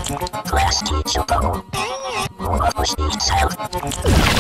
Class teacher, go. Move up, push each cell.